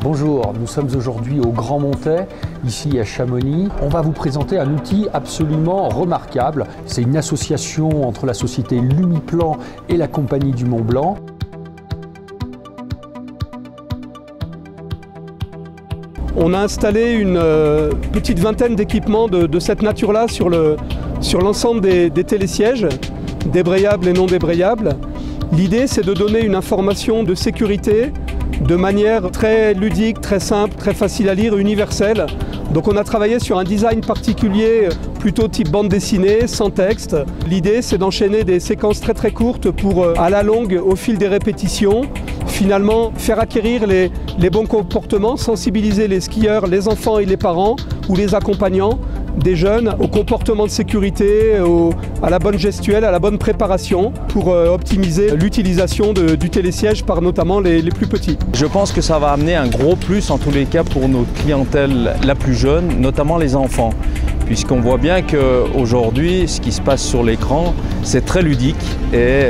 Bonjour, nous sommes aujourd'hui au Grand Montais, ici à Chamonix. On va vous présenter un outil absolument remarquable. C'est une association entre la société Lumiplan et la Compagnie du Mont Blanc. On a installé une petite vingtaine d'équipements de cette nature-là sur l'ensemble des télésièges, débrayables et non débrayables. L'idée, c'est de donner une information de sécurité de manière très ludique, très simple, très facile à lire, universelle. Donc on a travaillé sur un design particulier, plutôt type bande dessinée, sans texte. L'idée, c'est d'enchaîner des séquences très courtes pour, à la longue, au fil des répétitions, finalement faire acquérir les bons comportements, sensibiliser les skieurs, les enfants et les parents ou les accompagnants des jeunes au comportement de sécurité, à la bonne gestuelle, à la bonne préparation pour optimiser l'utilisation du télésiège par notamment les plus petits. Je pense que ça va amener un gros plus en tous les cas pour notre clientèle la plus jeune, notamment les enfants. Puisqu'on voit bien qu'aujourd'hui, ce qui se passe sur l'écran, c'est très ludique et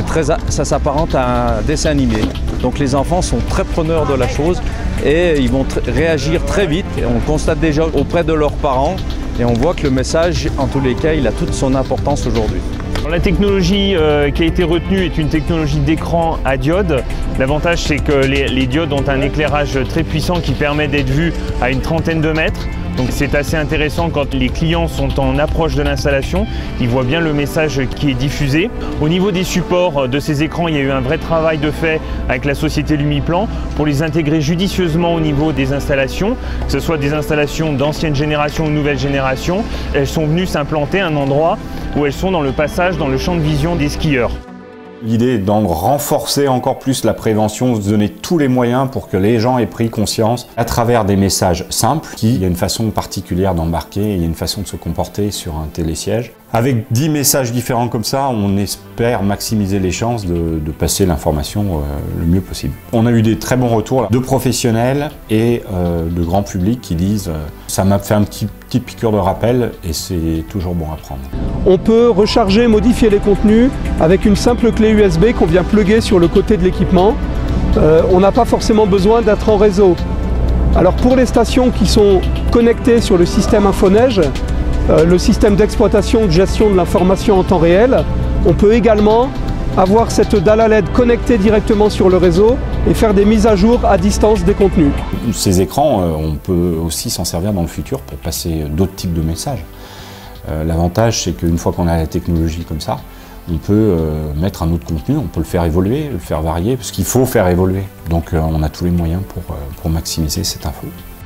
ça s'apparente à un dessin animé. Donc les enfants sont très preneurs de la chose et ils vont réagir très vite. Et on le constate déjà auprès de leurs parents et on voit que le message, en tous les cas, il a toute son importance aujourd'hui. La technologie qui a été retenue est une technologie d'écran à diodes. L'avantage, c'est que les diodes ont un éclairage très puissant qui permet d'être vu à une trentaine de mètres. Donc c'est assez intéressant quand les clients sont en approche de l'installation, ils voient bien le message qui est diffusé. Au niveau des supports de ces écrans, il y a eu un vrai travail de fait avec la société Lumiplan pour les intégrer judicieusement au niveau des installations, que ce soit des installations d'ancienne génération ou nouvelle génération. Elles sont venues s'implanter à un endroit où elles sont dans le passage, dans le champ de vision des skieurs. L'idée est d'en renforcer encore plus la prévention, de donner tous les moyens pour que les gens aient pris conscience à travers des messages simples. Il y a une façon particulière d'embarquer, il y a une façon de se comporter sur un télésiège. Avec 10 messages différents comme ça, on espère maximiser les chances de passer l'information le mieux possible. On a eu des très bons retours de professionnels et de grand public qui disent ça m'a fait un petit piqûre de rappel et c'est toujours bon à prendre. On peut recharger, modifier les contenus avec une simple clé USB qu'on vient plugger sur le côté de l'équipement. On n'a pas forcément besoin d'être en réseau. Alors pour les stations qui sont connectées sur le système Infoneige, le système d'exploitation de gestion de l'information en temps réel, on peut également avoir cette dalle à LED connectée directement sur le réseau et faire des mises à jour à distance des contenus. Ces écrans, on peut aussi s'en servir dans le futur pour passer d'autres types de messages. L'avantage, c'est qu'une fois qu'on a la technologie comme ça, on peut mettre un autre contenu, on peut le faire évoluer, le faire varier, parce qu'il faut faire évoluer. Donc on a tous les moyens pour maximiser cette info.